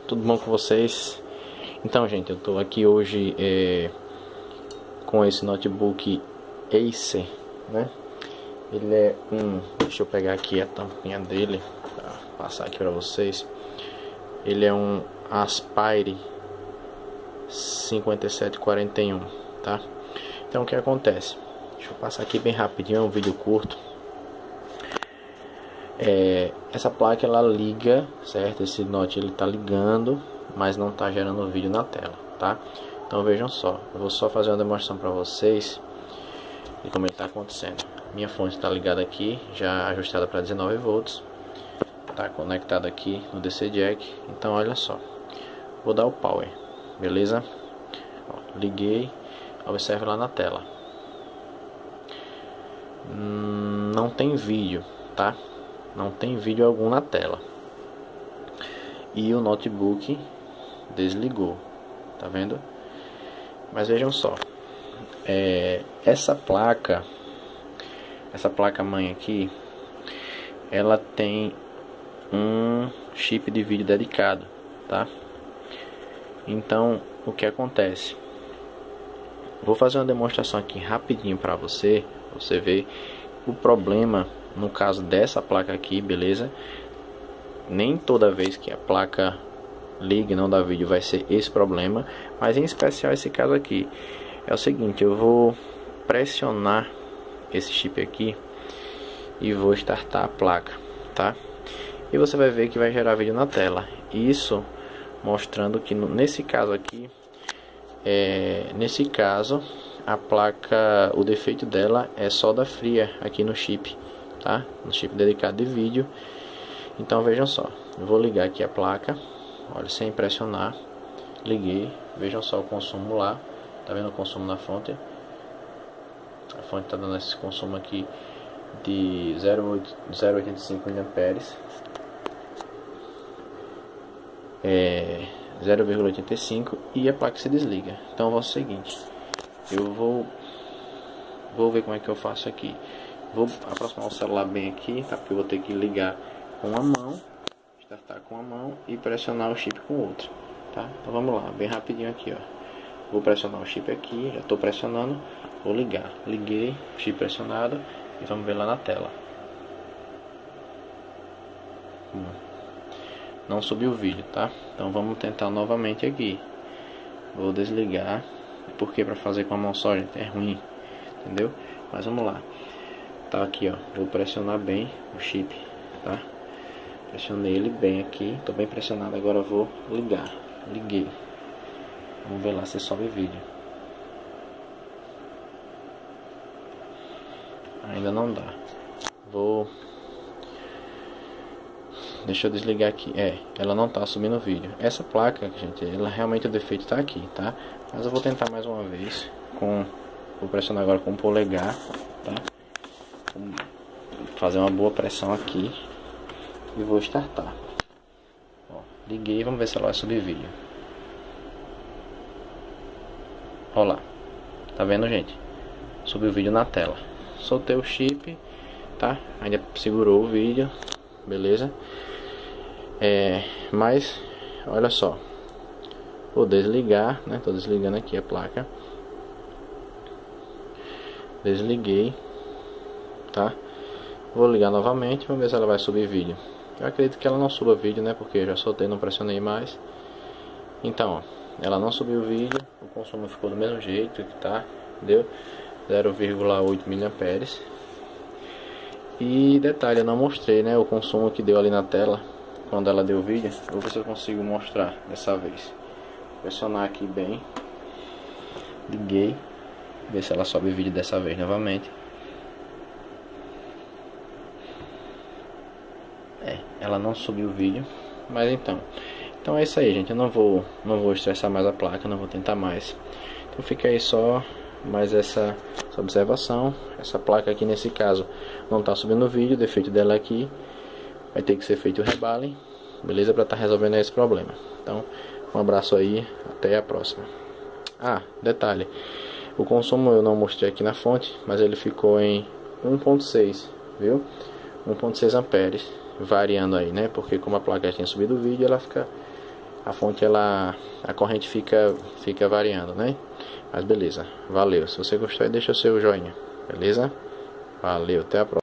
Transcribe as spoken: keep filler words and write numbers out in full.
tudo bom com vocês? Então, gente, eu tô aqui hoje é, com esse notebook Acer, né? Ele é um, deixa eu pegar aqui a tampinha dele para passar aqui para vocês. Ele é um Aspire cinquenta e sete quarenta e um, tá? Então, o que acontece? Deixa eu passar aqui bem rapidinho, é um vídeo curto. É, essa placa ela liga, certo? Esse note ele tá ligando, mas não tá gerando vídeo na tela, tá? Então vejam só, eu vou só fazer uma demonstração para vocês de como ele tá acontecendo. Minha fonte está ligada aqui, já ajustada para dezenove volts, tá conectada aqui no D C jack. Então olha só, vou dar o power, beleza? Ó, liguei, observe lá na tela, hum, não tem vídeo, tá? Não tem vídeo algum na tela. E o notebook desligou, tá vendo? Mas vejam só, é, essa placa, essa placa mãe aqui, ela tem um chip de vídeo dedicado, tá? Então, o que acontece? Vou fazer uma demonstração aqui rapidinho para você, você ver o problema. No caso dessa placa aqui, beleza? Nem toda vez que a placa liga e não dá vídeo vai ser esse problema, mas em especial esse caso aqui. É o seguinte, eu vou pressionar esse chip aqui e vou startar a placa, tá? E você vai ver que vai gerar vídeo na tela. Isso mostrando que nesse caso aqui, é, nesse caso a placa, o defeito dela é solda fria aqui no chip, tá? No chip dedicado de vídeo. Então vejam só, eu vou ligar aqui a placa, olha, sem pressionar, liguei, vejam só o consumo lá, tá vendo o consumo na fonte? A fonte tá dando esse consumo aqui de zero vírgula oitenta e cinco miliamperes, é zero vírgula oitenta e cinco, e a placa se desliga. Então eu vou fazer o seguinte, eu vou vou ver como é que eu faço aqui. Vou aproximar o celular bem aqui, tá? Porque eu vou ter que ligar com uma mão, startar com uma mão e pressionar o chip com outra, tá? Então vamos lá, bem rapidinho aqui, ó. Vou pressionar o chip aqui, já estou pressionando, vou ligar. Liguei, chip pressionado, e vamos ver lá na tela. Hum. Não subiu o vídeo, tá? Então vamos tentar novamente aqui. Vou desligar, porque para fazer com a mão só, gente, é ruim, entendeu? Mas vamos lá. Tá aqui, ó, vou pressionar bem o chip, tá? Pressionei ele bem aqui, tô bem pressionado, agora vou ligar. Liguei. Vamos ver lá se sobe vídeo. Ainda não dá. Vou... Deixa eu desligar aqui. É, ela não tá subindo vídeo. Essa placa, gente, ela realmente o defeito tá aqui, tá? Mas eu vou tentar mais uma vez com... Vou pressionar agora com o polegar, tá? Vou fazer uma boa pressão aqui e vou startar. Ó, liguei, vamos ver se ela vai subir vídeo. Olha lá, tá vendo, gente? Subiu o vídeo na tela. Soltei o chip, tá? Ainda segurou o vídeo, beleza? É, mas olha só, vou desligar, né? Tô desligando aqui a placa. Desliguei, tá? Vou ligar novamente, vamos ver se ela vai subir vídeo. Eu acredito que ela não suba vídeo, né? Porque eu já soltei, não pressionei mais. Então, ó, ela não subiu o vídeo, o consumo ficou do mesmo jeito que tá, deu zero vírgula oito miliamperes. E detalhe, eu não mostrei, né, o consumo que deu ali na tela quando ela deu o vídeo. Vou ver se eu consigo mostrar dessa vez. Vou pressionar aqui bem. Liguei. Ver se ela sobe vídeo dessa vez novamente. É, ela não subiu o vídeo. Mas então Então é isso aí, gente. Eu não vou Não vou estressar mais a placa, não vou tentar mais. Então fica aí só mais essa, essa observação. Essa placa aqui nesse caso não tá subindo o vídeo. O defeito dela aqui vai ter que ser feito o rebale, beleza? Pra tá resolvendo esse problema. Então um abraço aí, até a próxima. Ah, detalhe, o consumo eu não mostrei aqui na fonte, mas ele ficou em um ponto seis, viu? um ponto seis amperes, variando aí, né? Porque como a placa tinha subido o vídeo, ela fica a fonte, ela, a corrente fica, fica variando, né? Mas beleza, valeu. Se você gostou, deixa o seu joinha, beleza? Valeu, até a próxima.